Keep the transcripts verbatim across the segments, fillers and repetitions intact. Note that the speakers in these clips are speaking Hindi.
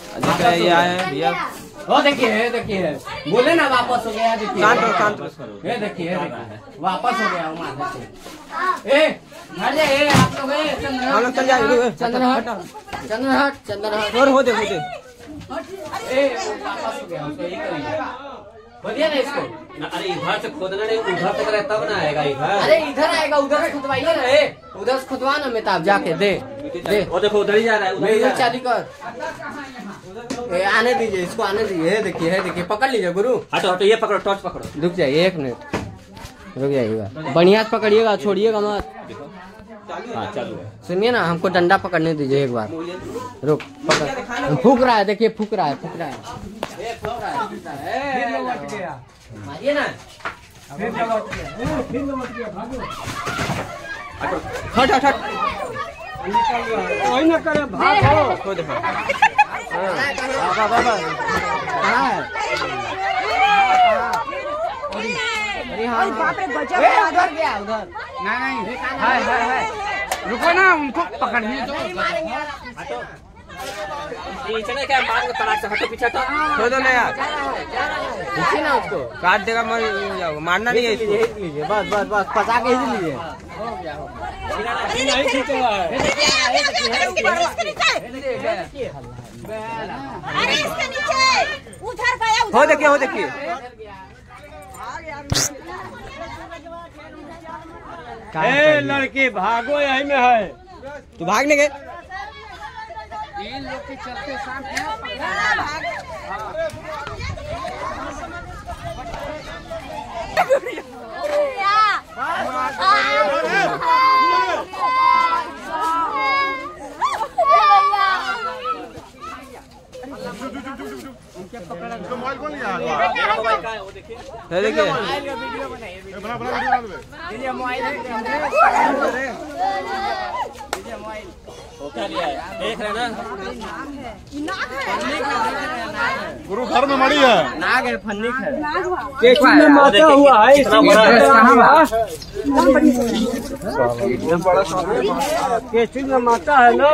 ये आए भैया। वो देखिए देखिए बोले ना वापस हो गया। देखिए शांत रहो शांत रहो। ये देखिए वापस हो गया हूँ। ए हट जा ए आप लोग हम लोग चल जाए। चंद्रहट चंद्रहट चंद्रहट और हो दे हो दे। ए वापस हो गया उसको ये करिए बढ़िया ना इसको। अरे इधर से खोदना नहीं उधर से करे तब ना आएगा इधर। अरे इधर आएगा उधर से खुदवाइए ना। ए उधर से खुदवा ना मेहताब जाके दे दे। वो देखो उधर ही जा रहा है उधर ही जा रहा है। चाली कर ए आने दीजिए इसको आने दीजिए। ये देखिए है देखिए पकड़ लीजिए गुरु। हटो हटो ये पकड़ो टॉर्च पकड़ो। रुक जाइए एक मिनट रुक जाइएगा बढ़िया से पकड़िएगा छोड़िएगा मत। हाँ चालू है। सुनिए ना हमको डंडा पकड़ने दीजिए एक बार। रुक पकड़ फूक रहा है देखिए फूक रहा है फूक रहा है। मारिए ना हट हट हट वही ना करे भागो। को देखो बाबा बाबा कहाँ है? अरे हाँ उधर गया उधर। नहीं नहीं है है है रुको ना उनको पकड़िए। चले क्या मार के तलाक से हटो पीछे तो छोड़ दो ना यार। देखिए ना उसको काट देगा मर जाओगा। मारना नहीं है इसको। हिट लीजिए बस बस बस फंसा के हिट लीजिए। हो गया हो गया नहीं खींच रहा है। अरे इसके नीचे उधर गया हो देखिए हो देखिए। ए लड़की भागो यही में है। तू भागने गए। इन लोग के चलते साथ मोबाइल कौन लिया? है देखिए बना बना वीडियो बना दे। वो क्या लिया है देख रहे ना। गुरु घर में मड़ी है। नाग है फन्नी है। केचुल में माता हुआ है। केचुल में माता है ना।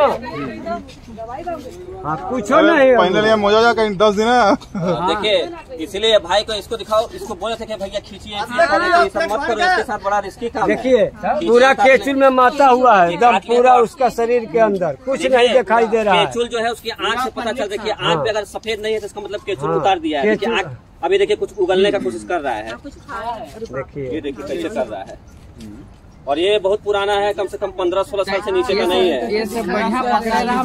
हाँ पूछो नहीं पहले लिया मोजा कहीं दस दिन है। देखिए इसीलिए भाई को इसको दिखाओ इसको बोले थे कि भैया खींचिए ये सब मत करो इसके साथ बड़ा रिस्की काम है। देखिए पूरा केचुल में माता हुआ है एकदम पूरा उसका शरीर के अंदर कुछ नहीं दिखाई दे रहा है। केचुल जो है उसकी आँख से पता चल। देखिए आँख पे अगर सफेद नहीं है तो इसका मतलब केचुल उतार दिया है। देखिए आँख अभी देखिए कुछ उगलने का कोशिश कर रहा है। देखिए ये देखिए कैसे कर रहा है। और ये बहुत पुराना है कम से कम पंद्रह सोलह साल से नीचे का नहीं है। ये सब बढ़िया पकड़ा रहा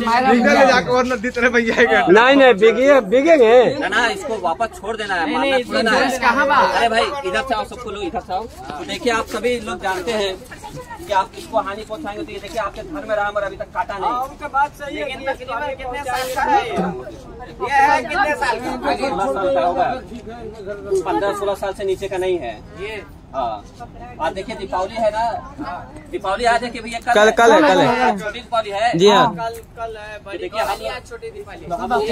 नहीं नहीं बिगे बिगेंगे ना ना इसको वापस छोड़ देना है। मारना थोड़ा ना है। कहाँ बा? अरे भाई इधर से आओ सबको लोग इधर से आओ। तो देखिए आप सभी लोग जानते हैं कि आप इसको हानि पहुंचाएंगे तो ये देखिए आपके घर में राम और अभी तक काटा नहीं। उनका बात सही है। कितने साल का है ये है कितने साल का? सोलह साल का होगा। पंद्रह सोलह साल से नीचे का नहीं है ये। हाँ और देखिए दीपावली है ना। दीपावली आज है कि भैया कल कल है कल है। छोटी दीपावली है जी हाँ। कल कल है बड़ी देखिए दीपावली छोटी दीपावली।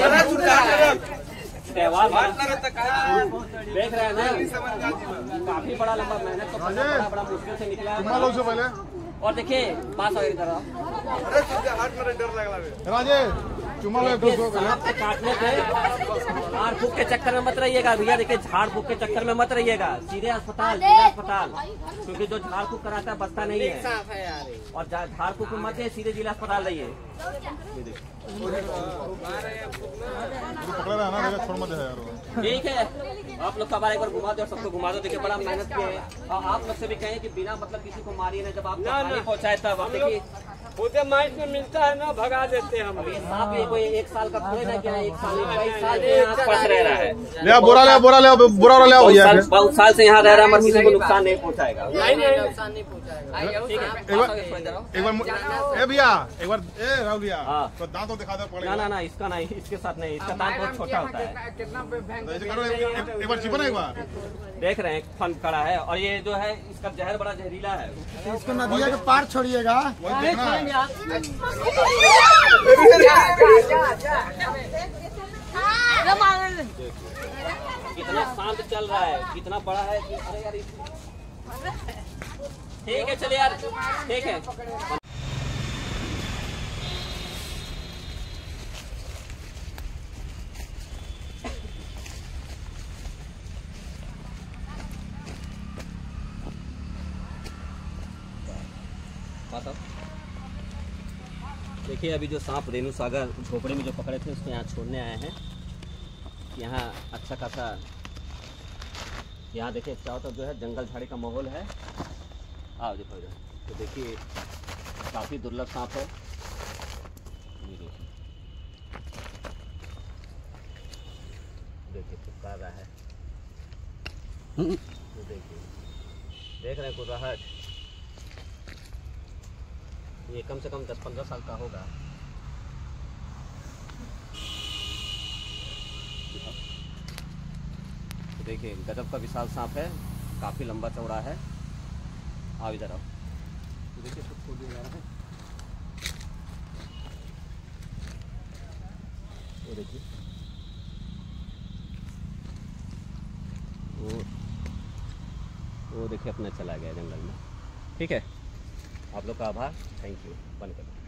त्योहार देख रहे हैं ना। काफी बड़ा लंबा मेहनत तो करना पड़ा बड़ा मुश्किल से निकला है। पहले और देखिए पास हो इधर राजे चुमा लो दो सांप से काटने पे झाड़ फूक के चक्कर में मत रहिएगा भैया। देखिए झाड़ फूक के चक्कर में मत रहिएगा। सीधे अस्पताल सीधे अस्पताल क्योंकि जो झाड़ फूक कराता है बचता नहीं है। और झाड़ फूक में मत सीधे जिला अस्पताल रहिए। पकड़ा रहा ना छोड़ मत यार। ठीक है आप लोग कबार एक बार घुमा दो और सबको घुमा दो। देखिए बड़ा मेहनत किए हैं और आप लोग से भी कहें कि बिना मतलब किसी को मारिए ना। जब आप हानि पहुंचाए तब आप देखिए खुदे माइट में मिलता है ना भगा देते हैं हम। ये सांप ये कोई एक साल का थोड़े ना क्या एक साल कई साल से यहाँ फंस रह रहा है। ले बोरा ले बोरा ले बोरा ले भैया। बहुत साल से यहाँ रह रहा है मगर किसी को नुकसान नहीं पहुँचाएगा। नुकसान नहीं पहुंचाएगा। एक बार ए भैया एक बार ए राहुल भैया तो दांत तो दिखा दो पड़ेगा। ना ना ना इसका नहीं इसके साथ नहीं। इसका दांत बहुत छोटा होता है। एक बार चिपना एक बार देख रहे हैं फन खड़ा है और ये जो है इसका जहर बड़ा जहरीला है। इसको नदिया के पार छोड़िएगा। कितना शांत चल रहा है कितना बड़ा है कि अरे यार ठीक है चलिए यार ठीक है। पास अब देखिए, अभी जो सांप रेणु सागर झोपड़ी में जो पकड़े थे उसको यहाँ छोड़ने आए हैं। यहाँ अच्छा खासा, यहाँ देखिए चारों तरफ जो है जंगल झाड़ी का माहौल है। आओ देखो इधर, तो देखिए काफ़ी दुर्लभ सांप है। ये देखिए, देखिए चिपका रहा है। तो देखिए, देख रहे हैं कुर्राहट, ये कम से कम दस पंद्रह साल का होगा। तो देखिए गजब का विशाल सांप है, काफ़ी लंबा चौड़ा है। आओ इधर आओ, तो देखिए सब खोल दिया जा रहा है। वो देखिए, वो वो देखिए अपना चला गया जंगल में। ठीक है, आप लोग का आभार, थैंक यू। बंद करो।